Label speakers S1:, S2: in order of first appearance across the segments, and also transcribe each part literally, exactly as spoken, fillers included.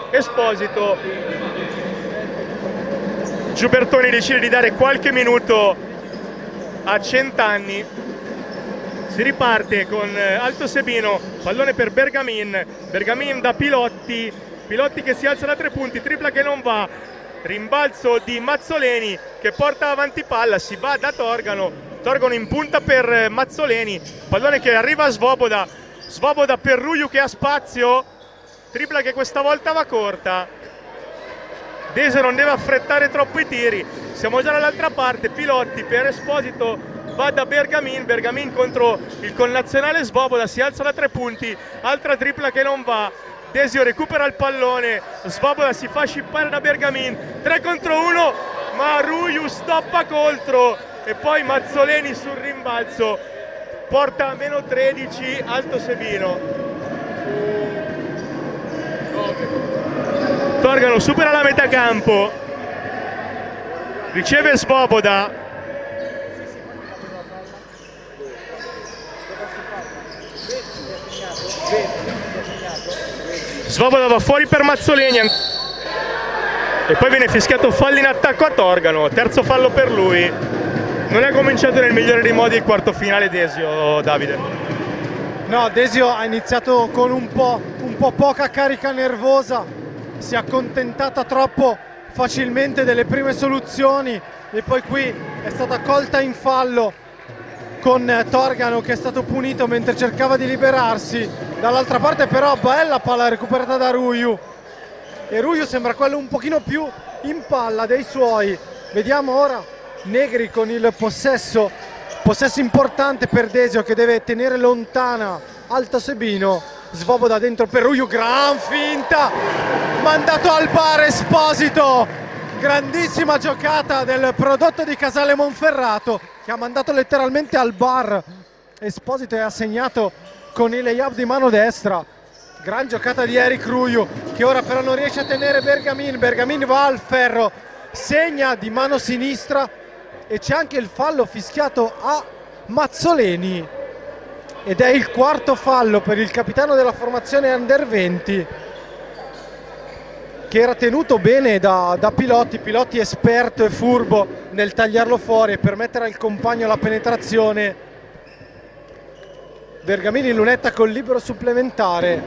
S1: Esposito. Giubertoni decide di dare qualche minuto a Centanni. Si riparte con Alto Sebino, pallone per Bergamin, Bergamin da Pilotti, Pilotti che si alza da tre punti, tripla che non va, rimbalzo di Mazzoleni che porta avanti palla, si va da Torgano, Torgano in punta per Mazzoleni, pallone che arriva a Svoboda, Svoboda per Ruiu che ha spazio, tripla che questa volta va corta. Desio non deve affrettare troppo i tiri, siamo già dall'altra parte, Pilotti per Esposito, va da Bergamin, Bergamin contro il connazionale Svoboda, si alza da tre punti, altra tripla che non va, Desio recupera il pallone, Svoboda si fa scippare da Bergamin, tre contro uno, ma Ruiu stoppa contro e poi Mazzoleni sul rimbalzo porta a meno tredici Alto Sebino. Torgano supera la metà campo, riceve Svoboda, Svoboda va fuori per Mazzoleni e poi viene fischiato fallo in attacco a Torgano, terzo fallo per lui. Non è cominciato nel migliore dei modi il quarto finale Desio, Davide.
S2: No, Desio ha iniziato con un po', un po' poca carica nervosa, si è accontentata troppo facilmente delle prime soluzioni e poi qui è stata colta in fallo con Torgano che è stato punito mentre cercava di liberarsi. Dall'altra parte però bella palla recuperata da Ruiu e Ruiu sembra quello un pochino più in palla dei suoi. Vediamo ora Negri con il possesso, possesso importante per Desio che deve tenere lontana Alto Sebino. Svoboda dentro per Ruiu, gran finta, mandato al bar Esposito, grandissima giocata del prodotto di Casale Monferrato che ha mandato letteralmente al bar Esposito e ha segnato con il layup di mano destra. Gran giocata di Eric Ruiu che ora però non riesce a tenere Bergamin, Bergamin va al ferro, segna di mano sinistra e c'è anche il fallo fischiato a Mazzoleni ed è il quarto fallo per il capitano della formazione Under venti che era tenuto bene da, da Pilotti, Pilotti esperto e furbo nel tagliarlo fuori e permettere al compagno la penetrazione. Bergamin in lunetta col libero supplementare.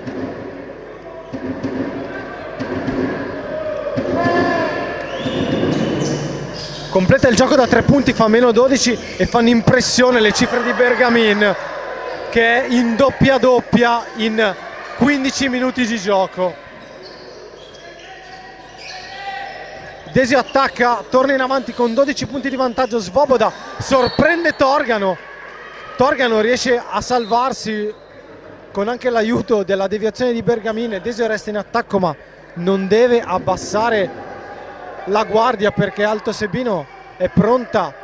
S2: Completa il gioco da tre punti, fa meno dodici e fanno impressione le cifre di Bergamin che è in doppia doppia in quindici minuti di gioco. Desio attacca, torna in avanti con dodici punti di vantaggio, Svoboda sorprende Torgano, Torgano riesce a salvarsi con anche l'aiuto della deviazione di Bergamin. Desio resta in attacco ma non deve abbassare la guardia perché Alto Sebino è pronta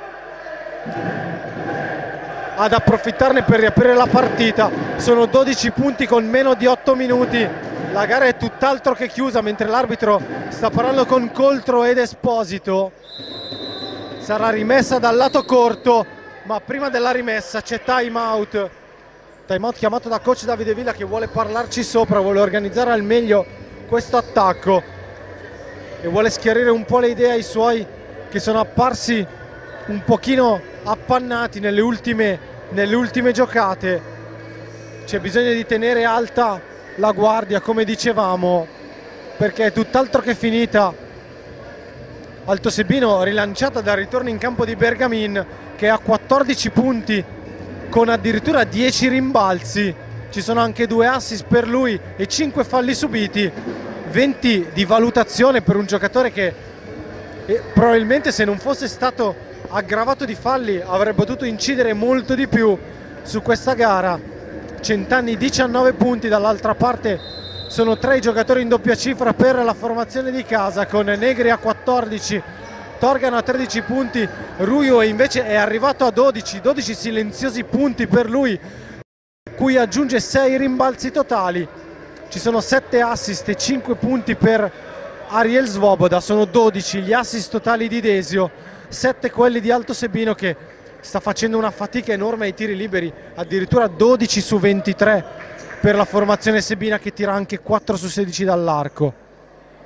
S2: ad approfittarne per riaprire la partita. Sono dodici punti con meno di otto minuti, la gara è tutt'altro che chiusa mentre l'arbitro sta parlando con Coltro ed Esposito. Sarà rimessa dal lato corto ma prima della rimessa c'è time out, time out chiamato da coach Davide Villa che vuole parlarci sopra, vuole organizzare al meglio questo attacco e vuole schiarire un po' le idee ai suoi che sono apparsi un pochino appannati nelle ultime, nelle ultime giocate. C'è bisogno di tenere alta la guardia come dicevamo perché è tutt'altro che finita. Alto Sebino rilanciata dal ritorno in campo di Bergamin che ha quattordici punti con addirittura dieci rimbalzi, ci sono anche due assist per lui e cinque falli subiti, venti di valutazione per un giocatore che eh, probabilmente se non fosse stato aggravato di falli avrebbe potuto incidere molto di più su questa gara. Centanni diciannove punti, dall'altra parte sono tre i giocatori in doppia cifra per la formazione di casa con Negri a quattordici, Torgano a tredici punti, Ruiu invece è arrivato a dodici, dodici silenziosi punti per lui, cui aggiunge sei rimbalzi totali. Ci sono sette assist e cinque punti per Ariel Svoboda, sono dodici gli assist totali di Desio, sette quelli di Alto Sebino che sta facendo una fatica enorme ai tiri liberi, addirittura dodici su ventitré per la formazione sebina che tira anche quattro su sedici dall'arco.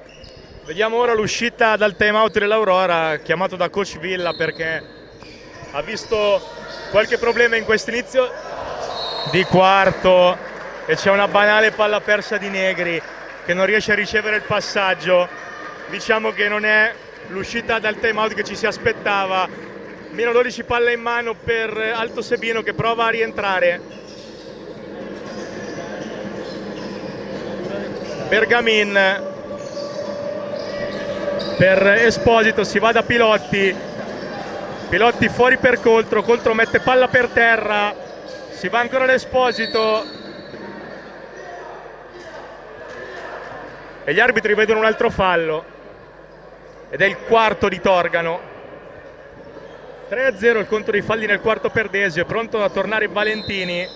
S1: Vediamo ora l'uscita dal time out dell'Aurora, chiamato da coach Villa perché ha visto qualche problema in questo inizio di quarto e c'è una banale palla persa di Negri che non riesce a ricevere il passaggio. Diciamo che non è l'uscita dal time out che ci si aspettava. Meno dodici palle in mano per Alto Sebino che prova a rientrare. Bergamin per Esposito, si va da Pilotti, Pilotti fuori per Coltro, Coltro mette palla per terra, si va ancora da Esposito e gli arbitri vedono un altro fallo ed è il quarto di Torgano. Tre a zero il conto dei falli nel quarto per Desio, è pronto a tornare Valentini.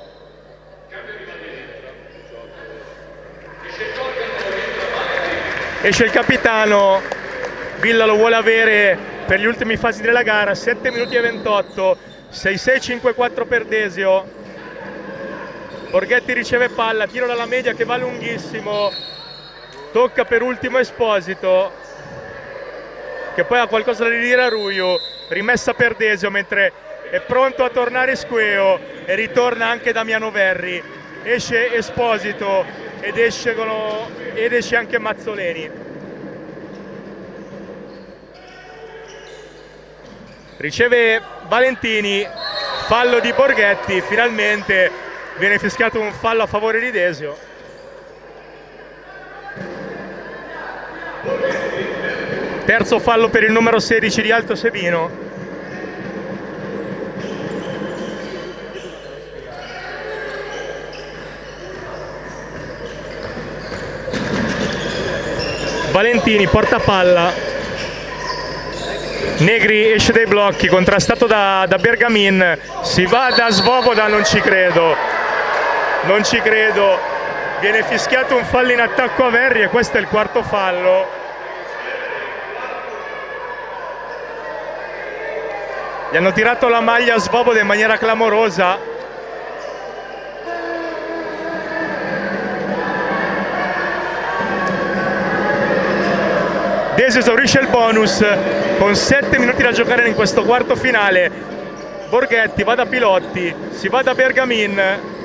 S1: Esce il capitano, Villa lo vuole avere per gli ultimi fasi della gara, sette minuti e ventotto, sei sei cinque quattro per Desio. Borghetti riceve palla, tiro dalla media che va lunghissimo, tocca per ultimo Esposito, che poi ha qualcosa da dire a Ruiu, rimessa per Desio mentre è pronto a tornare Squeo e ritorna anche Damiano Verri. Esce Esposito ed, escono, ed esce anche Mazzoleni. Riceve Valentini, fallo di Borghetti, finalmente viene fischiato un fallo a favore di Desio. Terzo fallo per il numero sedici di Alto Sebino. Valentini porta palla, Negri esce dai blocchi, contrastato da, da Bergamin, si va da Svoboda, non ci credo, non ci credo, viene fischiato un fallo in attacco a Verri e questo è il quarto fallo. Gli hanno tirato la maglia a Svoboda in maniera clamorosa. Desio esaurisce il bonus con sette minuti da giocare in questo quarto finale. Borghetti va da Pilotti, si va da Bergamin.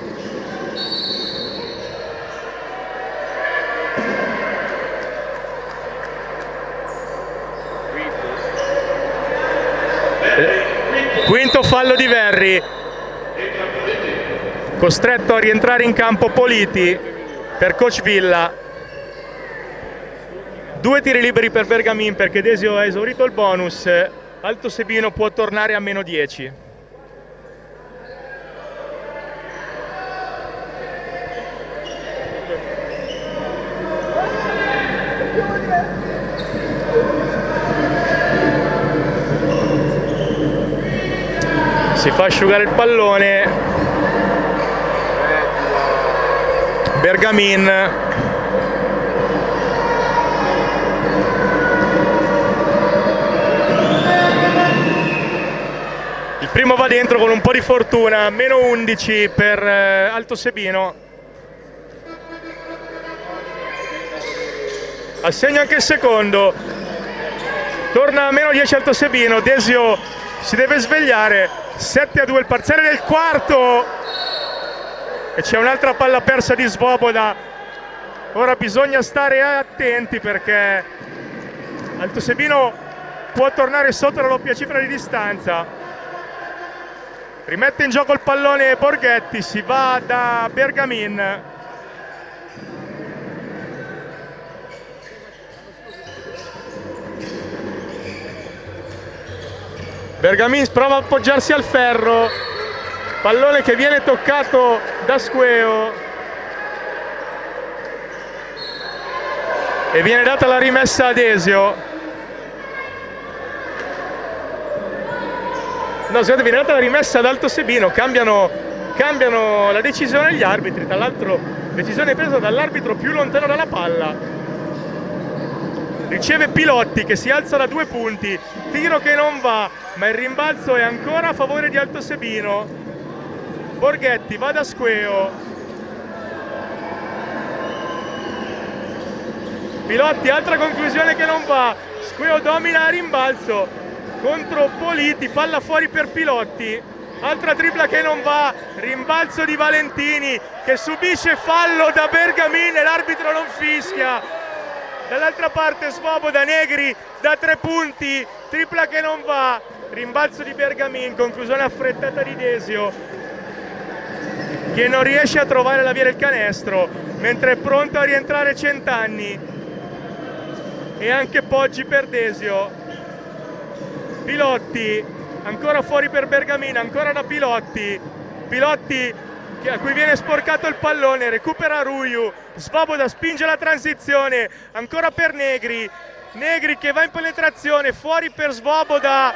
S1: Quinto fallo di Verri, costretto a rientrare in campo Politi per coach Villa. Due tiri liberi per Bergamin perché Desio ha esaurito il bonus. Alto Sebino può tornare a meno dieci. Si fa asciugare il pallone. Bergamin. Il primo va dentro con un po' di fortuna, meno undici per eh, Alto Sebino. Assegna anche il secondo. Torna a meno dieci Alto Sebino, Desio si deve svegliare, sette a due il parziale del quarto. E c'è un'altra palla persa di Svoboda. Ora bisogna stare attenti perché Alto Sebino può tornare sotto la doppia cifra di distanza. Rimette in gioco il pallone Borghetti, si va da Bergamin. Bergamin prova a appoggiarsi al ferro, pallone che viene toccato da Squeo e viene data la rimessa a Desio. No, scusate, viene data la rimessa ad Alto Sebino, cambiano, cambiano la decisione gli arbitri, tra l'altro decisione presa dall'arbitro più lontano dalla palla. Riceve Pilotti che si alza da due punti, tiro che non va, ma il rimbalzo è ancora a favore di Alto Sebino. Borghetti va da Squeo. Pilotti, altra conclusione che non va, Squeo domina a rimbalzo contro Politi, palla fuori per Pilotti, altra tripla che non va, rimbalzo di Valentini che subisce fallo da Bergamin e l'arbitro non fischia. Dall'altra parte Svoboda, Negri da tre punti, tripla che non va, rimbalzo di Bergamin, conclusione affrettata di Desio che non riesce a trovare la via del canestro, mentre è pronto a rientrare Centanni. E anche Poggi per Desio. Pilotti ancora fuori per Bergamin, ancora da Pilotti, Pilotti a cui viene sporcato il pallone, recupera Ruiu, Svoboda spinge la transizione, ancora per Negri, Negri che va in penetrazione, fuori per Svoboda,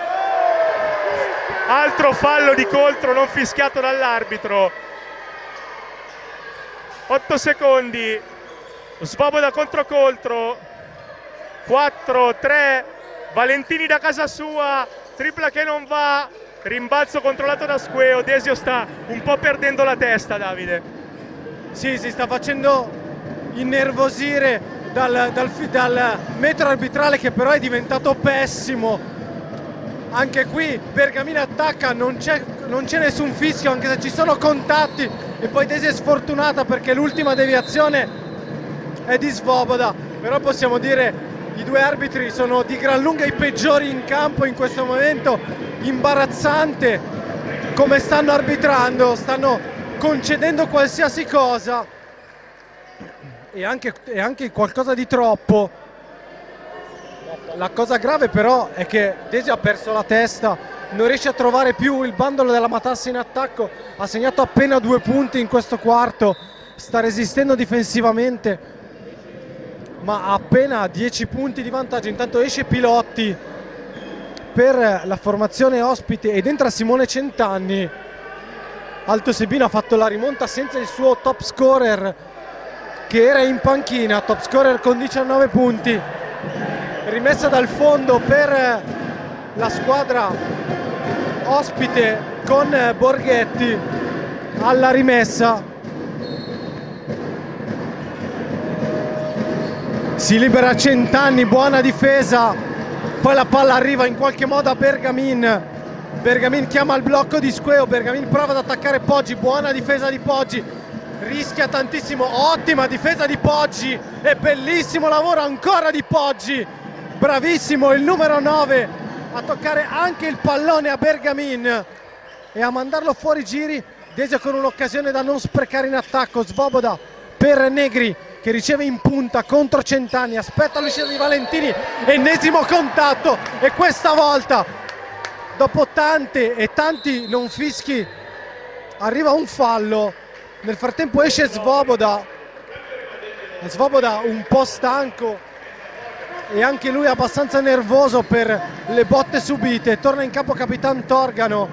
S1: altro fallo di Coltro non fischiato dall'arbitro. otto secondi, Svoboda contro Coltro, quattro tre, Valentini da casa sua, tripla che non va, rimbalzo controllato da Squeo. Desio sta un po' perdendo la testa, Davide.
S2: Sì, si sta facendo innervosire dal, dal, dal metro arbitrale che però è diventato pessimo. Anche qui Bergamin attacca, non c'è non c'è nessun fischio anche se ci sono contatti e poi Desio è sfortunata perché l'ultima deviazione è di Svoboda, però possiamo dire i due arbitri sono di gran lunga i peggiori in campo in questo momento, imbarazzante come stanno arbitrando, stanno concedendo qualsiasi cosa e anche, e anche qualcosa di troppo. La cosa grave però è che Desio ha perso la testa, non riesce a trovare più il bandolo della matassa in attacco, ha segnato appena due punti in questo quarto, sta resistendo difensivamente ma ha appena dieci punti di vantaggio. Intanto esce Pilotti per la formazione ospite ed entra Simone Centanni. Alto Sebino ha fatto la rimonta senza il suo top scorer che era in panchina, top scorer con diciannove punti. Rimessa dal fondo per la squadra ospite con Borghetti alla rimessa. Si libera Centanni, buona difesa, poi la palla arriva in qualche modo a Bergamin. Bergamin chiama il blocco di Squeo, Bergamin prova ad attaccare Poggi, buona difesa di Poggi, rischia tantissimo, ottima difesa di Poggi e bellissimo lavoro ancora di Poggi, bravissimo il numero nove a toccare anche il pallone a Bergamin e a mandarlo fuori giri. Desio con un'occasione da non sprecare in attacco, Svoboda per Negri che riceve in punta contro Centanni, aspetta l'uscita di Valentini, ennesimo contatto e questa volta dopo tante e tanti non fischi arriva un fallo. Nel frattempo esce Svoboda, Svoboda un po' stanco e anche lui abbastanza nervoso per le botte subite. Torna in campo Capitan Torgano,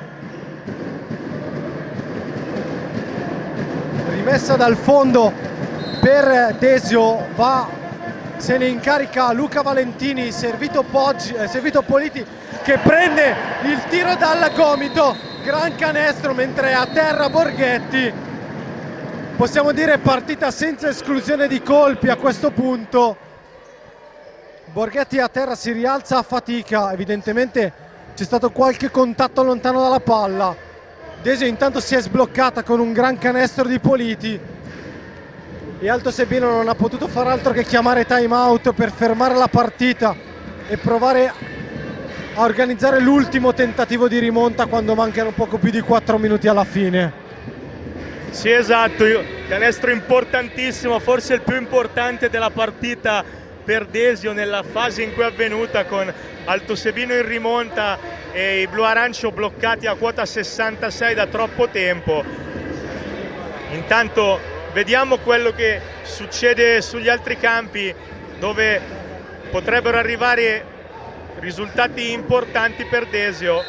S2: rimessa dal fondo per Desio, va, se ne incarica Luca Valentini, servito, Poggi, eh, servito Politi che prende il tiro dal gomito, gran canestro mentre è a terra Borghetti. Possiamo dire partita senza esclusione di colpi a questo punto. Borghetti a terra, si rialza a fatica, evidentemente c'è stato qualche contatto lontano dalla palla. Desio intanto si è sbloccata con un gran canestro di Politi e Alto Sebino non ha potuto far altro che chiamare time out per fermare la partita e provare a organizzare l'ultimo tentativo di rimonta quando mancano poco più di quattro minuti alla fine.
S1: Sì, esatto, canestro importantissimo, forse il più importante della partita per Desio nella fase in cui è avvenuta, con Alto Sebino in rimonta e i blu arancio bloccati a quota sessantasei da troppo tempo. Intanto vediamo quello che succede sugli altri campi dove potrebbero arrivare risultati importanti per Desio.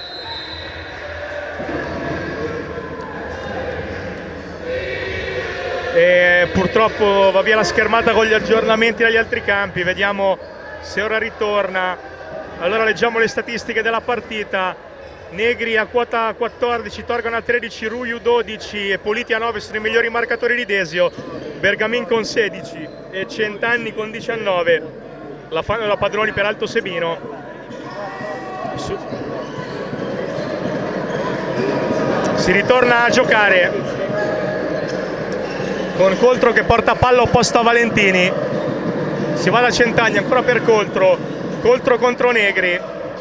S1: E purtroppo va via la schermata con gli aggiornamenti dagli altri campi, vediamo se ora ritorna. Allora leggiamo le statistiche della partita. Negri a quota quattordici, Torgano a tredici, Ruiu dodici e Politi a nove sono i migliori marcatori di Desio, Bergamin con sedici. e Centanni con diciannove la fanno da padroni per Alto Sebino. Su. Si ritorna a giocare con Coltro che porta palla opposta a Valentini. Si va da Centanni ancora per Coltro, Coltro contro Negri.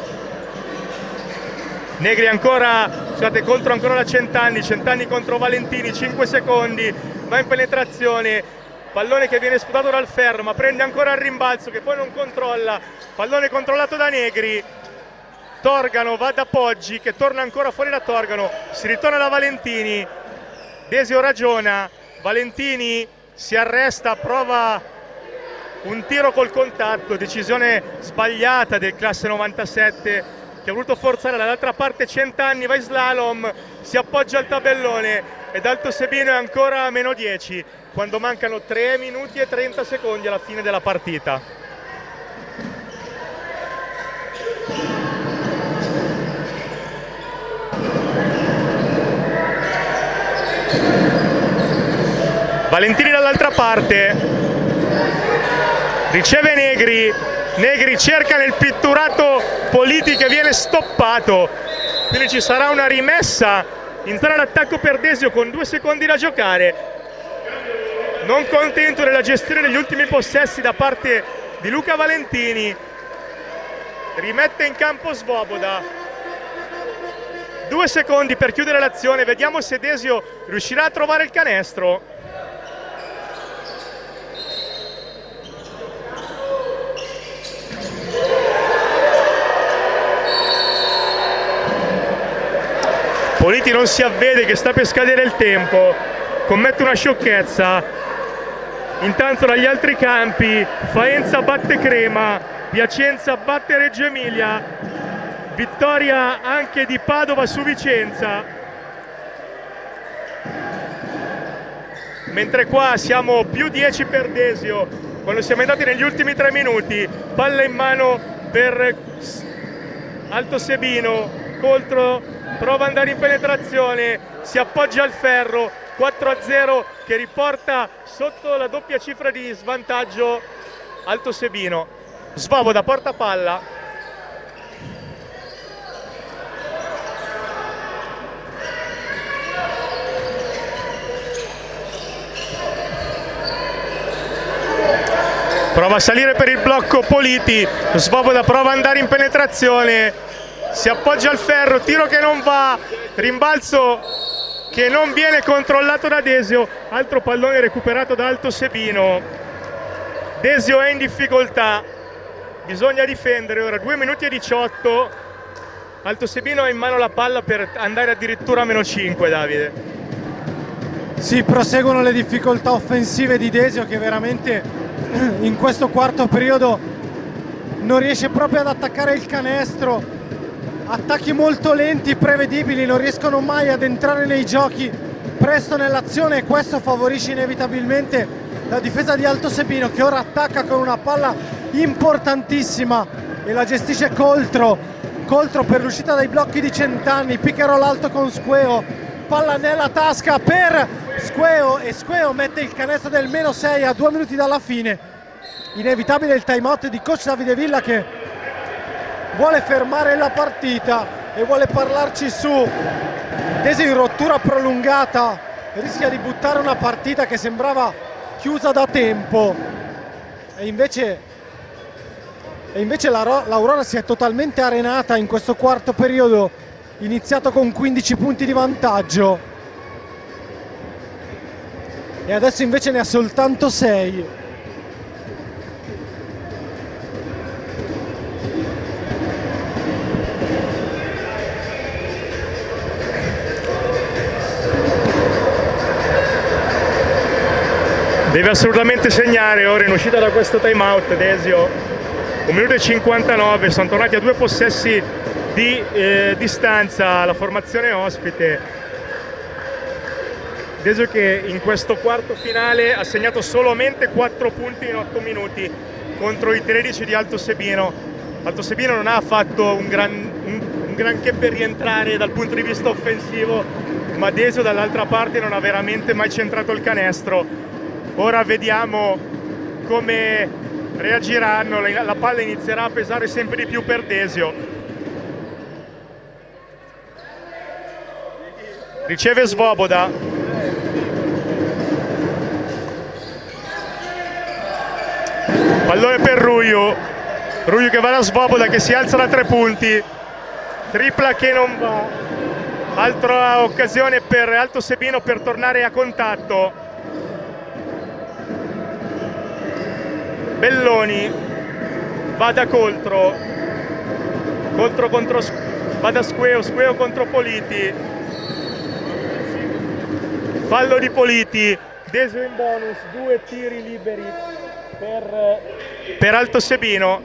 S1: Negri ancora, scusate, Coltro ancora da Centanni, Centanni contro Valentini, cinque secondi, va in penetrazione, pallone che viene sputato dal ferro, ma prende ancora il rimbalzo che poi non controlla, pallone controllato da Negri. Torgano va da Poggi che torna ancora fuori da Torgano, si ritorna da Valentini, Desio ragiona, Valentini si arresta, prova un tiro col contatto, decisione sbagliata del classe novantasette che ha voluto forzare. Dall'altra parte Centanni va in slalom, si appoggia al tabellone ed Alto Sebino è ancora a meno dieci quando mancano tre minuti e trenta secondi alla fine della partita. Valentini dall'altra parte, riceve Negri, Negri cerca nel pitturato Politi che viene stoppato, quindi ci sarà una rimessa in zona d'attacco per Desio con due secondi da giocare. Non contento della gestione degli ultimi possessi da parte di Luca Valentini, rimette in campo Svoboda, due secondi per chiudere l'azione, vediamo se Desio riuscirà a trovare il canestro. Politi non si avvede che sta per scadere il tempo, commette una sciocchezza. Intanto dagli altri campi Faenza batte Crema, Piacenza batte Reggio Emilia, vittoria anche di Padova su Vicenza. Mentre qua siamo più dieci per Desio, quando siamo entrati negli ultimi tre minuti, palla in mano per Alto Sebino, Coltro prova ad andare in penetrazione, si appoggia al ferro, quattro a zero che riporta sotto la doppia cifra di svantaggio Alto Sebino. Svoboda porta palla, prova a salire per il blocco Politi, Svoboda prova ad andare in penetrazione, si appoggia al ferro, tiro che non va, rimbalzo che non viene controllato da Desio, altro pallone recuperato da Alto Sebino. Desio è in difficoltà, bisogna difendere ora, due minuti e diciotto, Alto Sebino ha in mano la palla per andare addirittura a meno cinque. Davide.
S2: Sì, proseguono le difficoltà offensive di Desio che veramente in questo quarto periodo non riesce proprio ad attaccare il canestro. Attacchi molto lenti, prevedibili, non riescono mai ad entrare nei giochi presto nell'azione e questo favorisce inevitabilmente la difesa di Alto Sebino che ora attacca con una palla importantissima e la gestisce Coltro. Coltro per l'uscita dai blocchi di Centanni, pick and roll alto con Squeo, palla nella tasca per Squeo e Squeo mette il canestro del meno sei a due minuti dalla fine. Inevitabile il time out di coach Davide Villa che vuole fermare la partita e vuole parlarci su. Desio in rottura prolungata, rischia di buttare una partita che sembrava chiusa da tempo e invece, e invece l'Aurora si è totalmente arenata in questo quarto periodo iniziato con quindici punti di vantaggio e adesso invece ne ha soltanto sei.
S1: Deve assolutamente segnare ora in uscita da questo time out Desio. Un minuto e cinquantanove, sono tornati a due possessi di eh, distanza la formazione ospite. Desio che in questo quarto finale ha segnato solamente quattro punti in otto minuti contro i tredici di Alto Sebino. Alto Sebino non ha fatto un, gran, un, un granché per rientrare dal punto di vista offensivo, ma Desio dall'altra parte non ha veramente mai centrato il canestro. Ora vediamo come reagiranno. La palla inizierà a pesare sempre di più per Desio. Riceve Svoboda. Pallone per Ruiu. Ruiu che va da Svoboda, che si alza da tre punti. Tripla che non va. Altra occasione per Alto Sebino per tornare a contatto. Belloni va da Coltro. Coltro contro va da Squeo. Squeo contro Politi. Fallo di Politi. Desio in bonus. Due tiri liberi per, per Alto Sebino.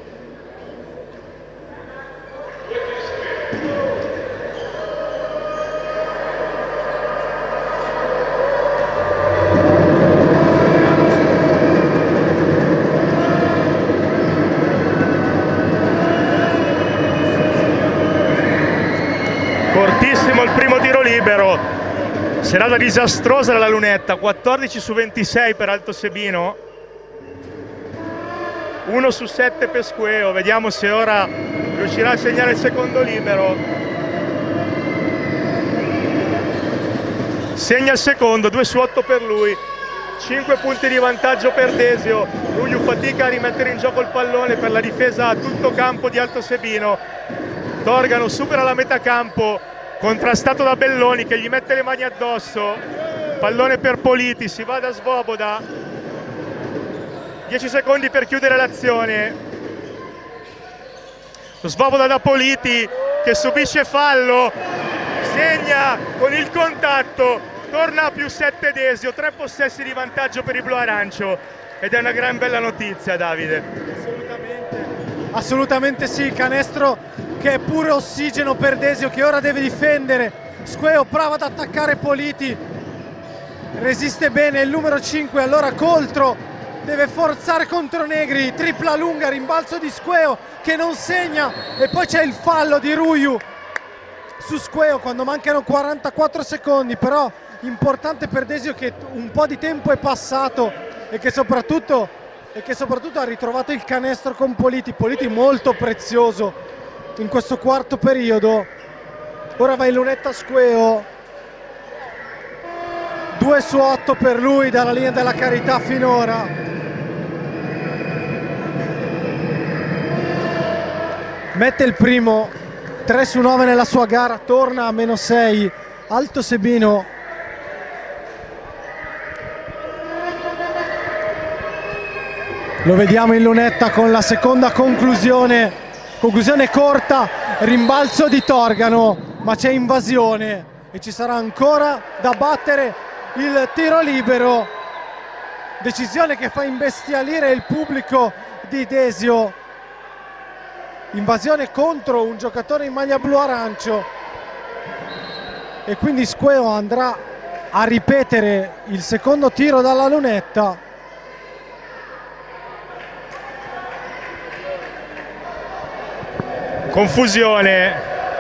S1: Cortissimo il primo tiro libero. Serata disastrosa della Lunetta. Quattordici su ventisei per Alto Sebino. uno su sette per Squeo. Vediamo se ora riuscirà a segnare il secondo libero. Segna il secondo, due su otto per lui. cinque punti di vantaggio per Desio. Ruiu fatica a rimettere in gioco il pallone per la difesa a tutto campo di Alto Sebino. Torgano supera la metà campo, contrastato da Belloni che gli mette le mani addosso. Pallone per Politi, si va da Svoboda. dieci secondi per chiudere l'azione. Svoboda da Politi che subisce fallo, segna con il contatto, torna a più sette Desio, tre possessi di vantaggio per il blu arancio ed è una gran bella notizia, Davide.
S2: Assolutamente, assolutamente sì, canestro che è pure ossigeno per Desio che ora deve difendere. Squeo prova ad attaccare Politi, resiste bene il numero cinque, allora Coltro deve forzare contro Negri, tripla lunga, rimbalzo di Squeo che non segna e poi c'è il fallo di Ruiu su Squeo quando mancano quarantaquattro secondi, però importante per Desio che un po' di tempo è passato e che soprattutto, e che soprattutto ha ritrovato il canestro con Politi, Politi molto prezioso in questo quarto periodo. Ora va in lunetta Squeo, due su otto per lui dalla linea della carità finora. Mette il primo, tre su nove nella sua gara, torna a meno sei. Alto Sebino lo vediamo in lunetta con la seconda conclusione, conclusione corta, rimbalzo di Torgano, ma c'è invasione e ci sarà ancora da battere il tiro libero. Decisione che fa imbestialire il pubblico di Desio. Invasione contro un giocatore in maglia blu-arancio e quindi Squeo andrà a ripetere il secondo tiro dalla lunetta.
S1: Confusione.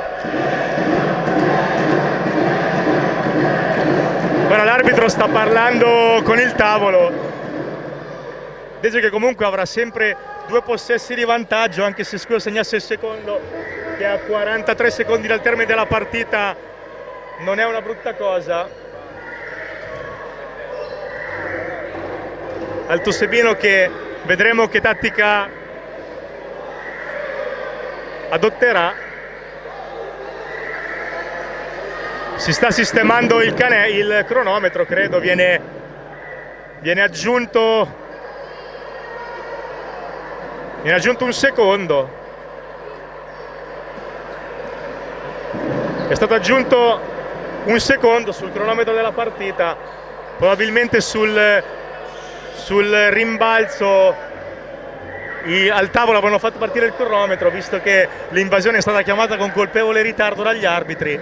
S1: Ora l'arbitro sta parlando con il tavolo. Desio che comunque avrà sempre due possessi di vantaggio, anche se Squeo segnasse il secondo, che a quarantatré secondi dal termine della partita non è una brutta cosa. Alto Sebino che vedremo che tattica adotterà. Si sta sistemando il, cane, il cronometro, credo, viene, viene aggiunto viene aggiunto un secondo. È stato aggiunto un secondo sul cronometro della partita, probabilmente sul, sul rimbalzo. I, al tavolo avevano fatto partire il cronometro, visto che l'invasione è stata chiamata con colpevole ritardo dagli arbitri.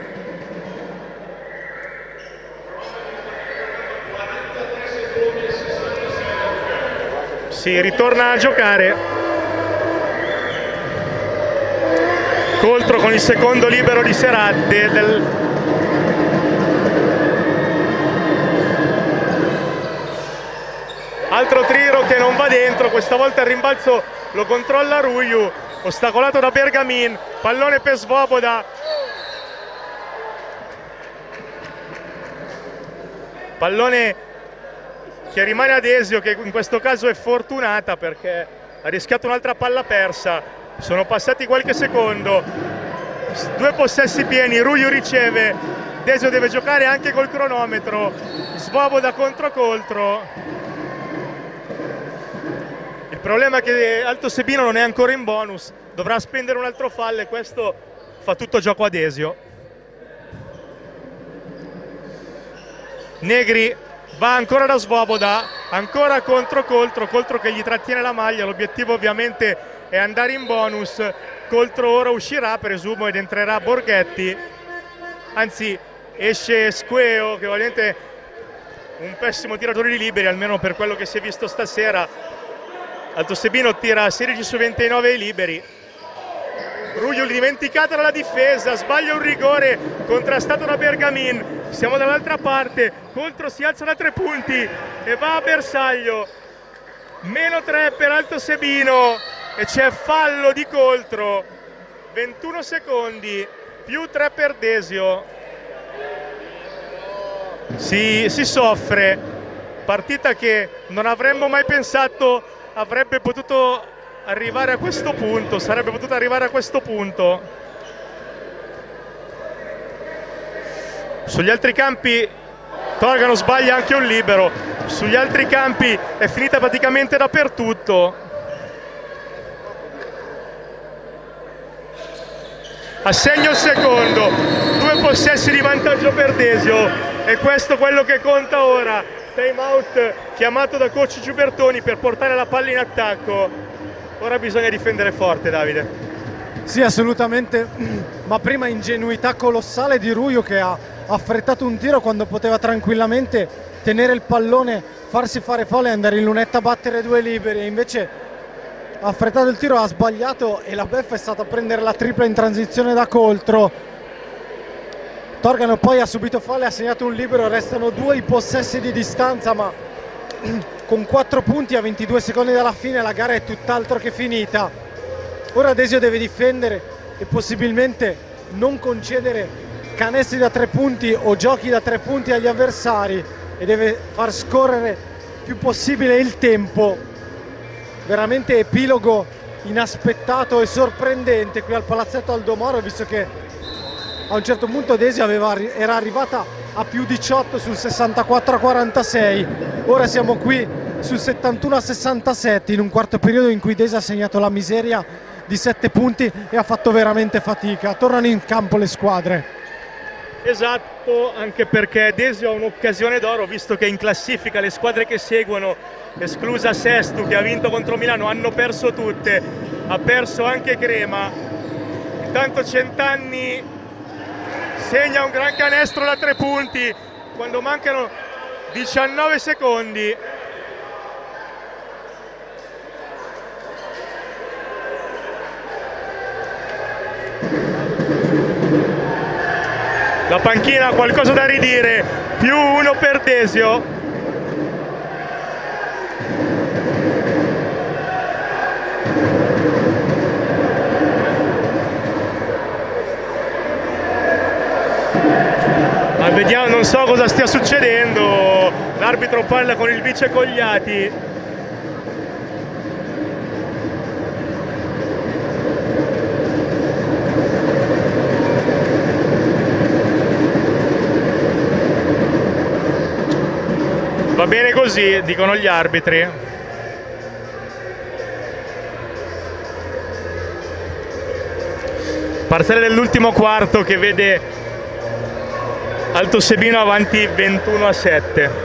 S1: Si ritorna a giocare. Coltro con il secondo libero di serata del... altro tiro che non va dentro, questa volta il rimbalzo lo controlla Ruiu, ostacolato da Bergamin, pallone per Svoboda, pallone che rimane ad Desio, che in questo caso è fortunata perché ha rischiato un'altra palla persa. Sono passati qualche secondo, due possessi pieni, Ruiu riceve, Desio deve giocare anche col cronometro, Svoboda contro Coltro. Il problema è che Alto Sebino non è ancora in bonus, dovrà spendere un altro fallo e questo fa tutto gioco a Desio. Negri va ancora da Svoboda, ancora contro Coltro, Coltro che gli trattiene la maglia, l'obiettivo ovviamente è andare in bonus. Coltro ora uscirà, presumo, ed entrerà Borghetti, anzi esce Squeo che ovviamente un pessimo tiratore di liberi, almeno per quello che si è visto stasera. Alto Sebino tira sedici su ventinove ai liberi. Ruiu dimenticato dalla difesa, sbaglia un rigore contrastato da Bergamin. Siamo dall'altra parte, Coltro si alza da tre punti e va a bersaglio. Meno tre per Alto Sebino e c'è fallo di Coltro. ventuno secondi, più tre per Desio. Si, si soffre, partita che non avremmo mai pensato avrebbe potuto arrivare a questo punto, sarebbe potuto arrivare a questo punto. Sugli altri campi Torgano sbaglia anche un libero, sugli altri campi è finita praticamente dappertutto. Assegno il secondo, due possessi di vantaggio per Desio e questo è quello che conta ora. Time out chiamato da coach Giubertoni per portare la palla in attacco. Ora bisogna difendere forte, Davide.
S2: Sì, assolutamente, ma prima ingenuità colossale di Ruiu che ha affrettato un tiro quando poteva tranquillamente tenere il pallone, farsi fare fallo e andare in lunetta a battere due liberi, e invece ha affrettato il tiro, ha sbagliato e la beffa è stata prendere la tripla in transizione da Coltro. Torgano poi ha subito fallo e ha segnato un libero, restano due i possessi di distanza, ma con quattro punti a ventidue secondi dalla fine la gara è tutt'altro che finita. Ora Desio deve difendere e possibilmente non concedere canestri da tre punti o giochi da tre punti agli avversari e deve far scorrere più possibile il tempo. Veramente epilogo inaspettato e sorprendente qui al palazzetto Aldomoro, visto che a un certo punto Desio aveva, era arrivata a più diciotto sul sessantaquattro a quarantasei, ora siamo qui sul settantuno a sessantasette in un quarto periodo in cui Desio ha segnato la miseria di sette punti e ha fatto veramente fatica. Tornano in campo le squadre.
S1: Esatto, anche perché Desio ha un'occasione d'oro, visto che in classifica le squadre che seguono, esclusa Sestu che ha vinto contro Milano, hanno perso tutte, ha perso anche Crema. Intanto Centanni segna un gran canestro da tre punti quando mancano diciannove secondi. La panchina ha qualcosa da ridire, più uno per Desio. Ma vediamo, non so cosa stia succedendo. L'arbitro parla con il vice Cogliati. Va bene così, dicono gli arbitri. Parziale dell'ultimo quarto che vede Alto Sebino avanti ventuno a sette.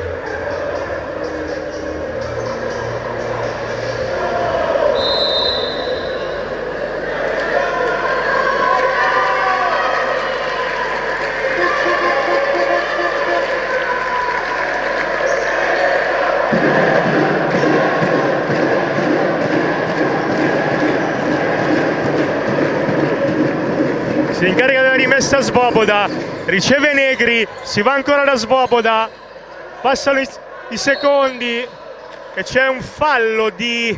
S1: Si incarica della rimessa Svoboda, riceve Negri, si va ancora da Svoboda, passano i, i secondi e c'è un fallo di,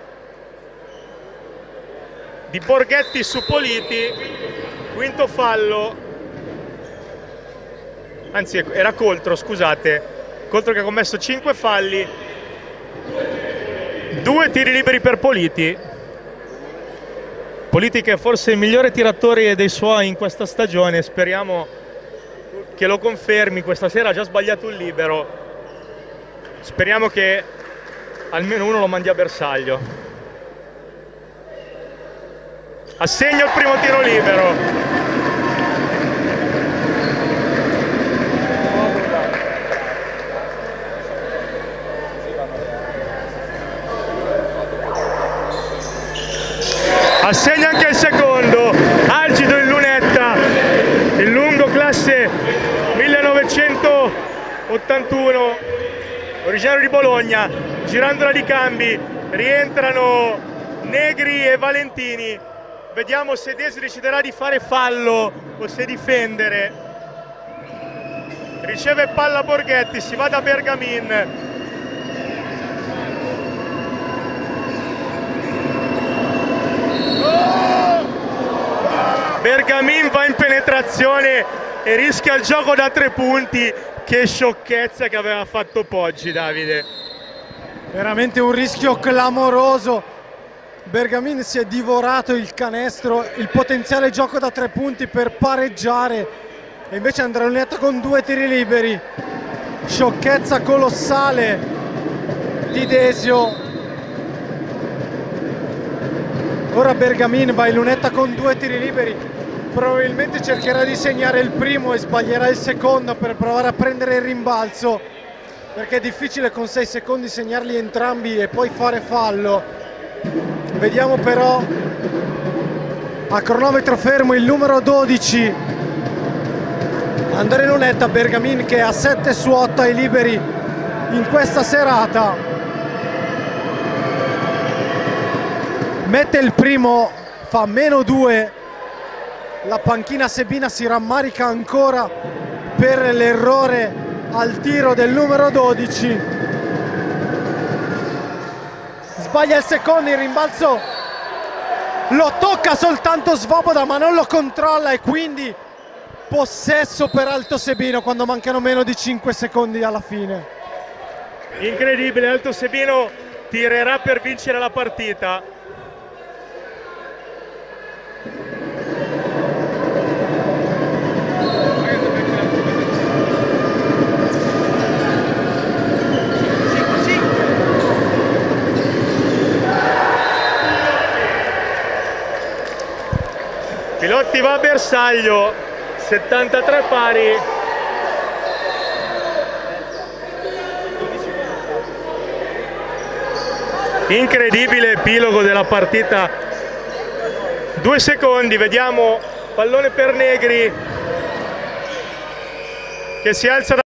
S1: di Borghetti su Politi, quinto fallo, anzi era Coltro, scusate, Coltro che ha commesso cinque falli, due tiri liberi per Politi. Politi che è forse il migliore tiratore dei suoi in questa stagione, speriamo che lo confermi. Questa sera ha già sbagliato un libero, speriamo che almeno uno lo mandi a bersaglio. Assegna il primo tiro libero. Assegna anche il secondo, Algido in lunetta, il lungo classe millenovecentottantuno, originario di Bologna. Girandola di cambi, rientrano Negri e Valentini. Vediamo se Desi deciderà di fare fallo o se difendere. Riceve palla Borghetti, si va da Bergamin. Bergamin va in penetrazione e rischia il gioco da tre punti. Che sciocchezza che aveva fatto Poggi, Davide.
S2: Veramente un rischio clamoroso. Bergamin si è divorato il canestro, il potenziale gioco da tre punti per pareggiare, e invece andrà in lunetta con due tiri liberi. Sciocchezza colossale di Desio. Ora Bergamin va in lunetta con due tiri liberi, probabilmente cercherà di segnare il primo e sbaglierà il secondo per provare a prendere il rimbalzo, perché è difficile con sei secondi segnarli entrambi e poi fare fallo. Vediamo però a cronometro fermo il numero dodici andare in lunetta. Bergamin che ha sette su otto ai liberi in questa serata. Mette il primo, fa meno due, la panchina sebina si rammarica ancora per l'errore al tiro del numero dodici. Sbaglia il secondo, il rimbalzo lo tocca soltanto Svoboda ma non lo controlla, e quindi possesso per Alto Sebino quando mancano meno di cinque secondi alla fine.
S1: Incredibile, Alto Sebino tirerà per vincere la partita. Pilotti va a bersaglio, settantatré pari. Incredibile epilogo della partita. Due secondi, vediamo pallone per Negri che si alza da